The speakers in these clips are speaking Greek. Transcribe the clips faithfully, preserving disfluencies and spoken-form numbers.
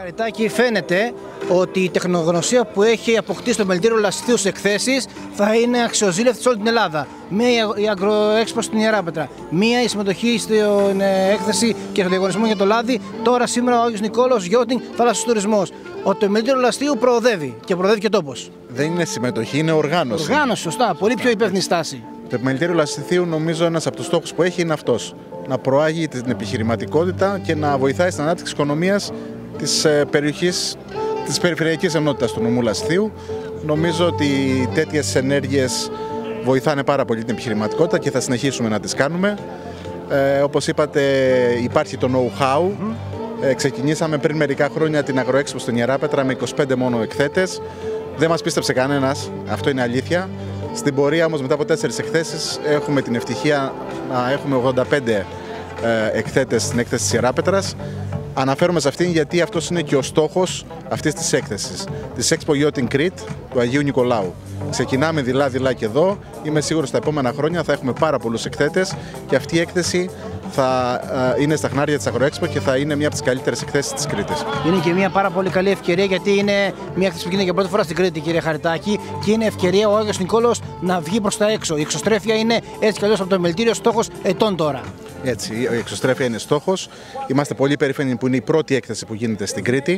Χαριτάκη, φαίνεται ότι η τεχνογνωσία που έχει αποκτήσει το Μελιτήριο Λασθείου σε εκθέσεις θα είναι αξιοζήλευτη σε όλη την Ελλάδα. Μία η Αγροέξπο στην Ιεράπετρα, μία η συμμετοχή στην έκθεση και στο διαγωνισμό για το λάδι. Τώρα σήμερα ο Άγιος Νικόλαος Γιώτινγκ, θάλασσος τουρισμός. Ότι το Μελιτήριο Λασθείου προοδεύει και προοδεύει και τόπος. Δεν είναι συμμετοχή, είναι οργάνωση. Οργάνωση, σωστά. Πολύ πιο υπεύθυνη στάση. Το Μελιτήριο Λασθείου, νομίζω, ένας από τους στόχους που έχει είναι αυτός. Να προάγει την επιχειρηματικότητα και να βοηθάει στην ανάπτυξη οικονομίας της περιοχής, της περιφερειακής ενότητας του νομού Λασθείου. Νομίζω ότι τέτοιες ενέργειες βοηθάνε πάρα πολύ την επιχειρηματικότητα και θα συνεχίσουμε να τις κάνουμε. Ε, όπως είπατε, υπάρχει το know-how. Mm. Ε, ξεκινήσαμε πριν μερικά χρόνια την Αγροέξπο στην Ιεράπετρα με είκοσι πέντε μόνο εκθέτες. Δεν μας πίστεψε κανένας, αυτό είναι αλήθεια. Στην πορεία όμως, μετά από τέσσερις εκθέσεις, έχουμε την ευτυχία να έχουμε ογδόντα πέντε ε, εκθέτες στην έκθεση της Ιεράπετρας. Αναφέρομαι σε αυτήν γιατί αυτός είναι και ο στόχος αυτής της έκθεσης, της Expo Yachting Crete του Αγίου Νικολάου. Ξεκινάμε δειλά-δειλά και εδώ. Είμαι σίγουρος στα επόμενα χρόνια θα έχουμε πάρα πολλούς εκθέτες και αυτή η έκθεση θα uh, είναι στα χνάρια της Αγροέξπο και θα είναι μια από τις καλύτερες εκθέσεις της Κρήτης. Είναι και μια πάρα πολύ καλή ευκαιρία, γιατί είναι μια έκθεση που γίνεται για πρώτη φορά στην Κρήτη, κύριε Χαριτάκη, και είναι ευκαιρία ο Άγιος Νικόλαος να βγει προς τα έξω. Η εξωστρέφεια είναι έτσι κι αλλιώς από το Μελιτήριο στόχος ετών τώρα. Έτσι, η εξωστρέφεια είναι στόχος. Είμαστε πολύ περήφανοι που είναι η πρώτη έκθεση που γίνεται στην Κρήτη.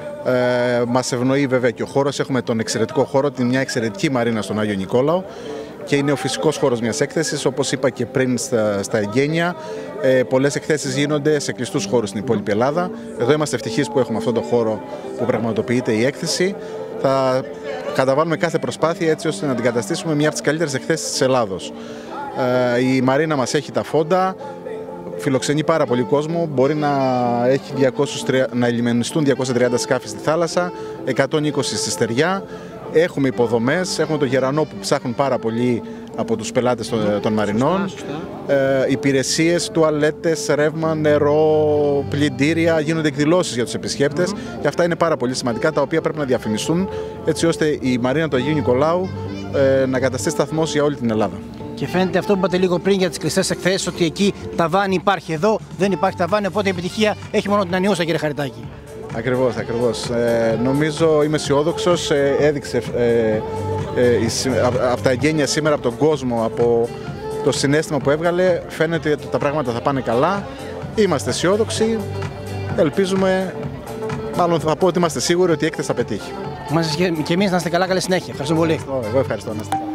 Ε, μας ευνοεί βέβαια και ο χώρος. Έχουμε τον εξαιρετικό χώρο, την μια εξαιρετική μαρίνα στον Άγιο Νικόλαο. Και είναι ο φυσικός χώρος μιας έκθεσης, όπως είπα και πριν στα, στα εγγένεια. Ε, πολλές εκθέσεις γίνονται σε κλειστούς χώρους στην υπόλοιπη Ελλάδα. Εδώ είμαστε ευτυχείς που έχουμε αυτόν τον χώρο που πραγματοποιείται η έκθεση. Θα καταβάλουμε κάθε προσπάθεια έτσι ώστε να αντικαταστήσουμε μια από τις καλύτερες εκθέσεις της Ελλάδος. Ε, η μαρίνα μας έχει τα φόντα, φιλοξενεί πάρα πολύ κόσμο, μπορεί να, έχει διακόσιους, να ελιμενιστούν διακόσια τριάντα σκάφη στη θάλασσα, εκατόν είκοσι στη στεριά. Έχουμε υποδομές, έχουμε το γερανό που ψάχνουν πάρα πολύ από τους πελάτες των, των μαρινών. Σωστά, σωστά. Ε, υπηρεσίες, τουαλέτες, ρεύμα, νερό, πλυντήρια, γίνονται εκδηλώσεις για τους επισκέπτες. Mm-hmm. Και αυτά είναι πάρα πολύ σημαντικά, τα οποία πρέπει να διαφημιστούν έτσι ώστε η μαρίνα του Αγίου Νικολάου ε, να καταστήσει σταθμός για όλη την Ελλάδα. Και φαίνεται αυτό που είπατε λίγο πριν για τις κλειστές εκθέσεις, ότι εκεί ταβάνι υπάρχει, εδώ δεν υπάρχει ταβάνι, οπότε η επιτυχία έχει μόνο την ανιούσα, κύριε Χαριτάκη. Ακριβώς, ακριβώς. Ε, νομίζω, είμαι αισιόδοξος, ε, έδειξε ε, ε, από τα εγγένεια σήμερα από τον κόσμο, από το συναίσθημα που έβγαλε, φαίνεται ότι τα πράγματα θα πάνε καλά. Είμαστε αισιόδοξοι, ελπίζουμε, μάλλον θα πω ότι είμαστε σίγουροι ότι η έκθεση θα πετύχει. Είμαστε και εμείς να είστε καλά, καλή συνέχεια. Ευχαριστώ πολύ. Εγώ ευχαριστώ. Να είστε καλά.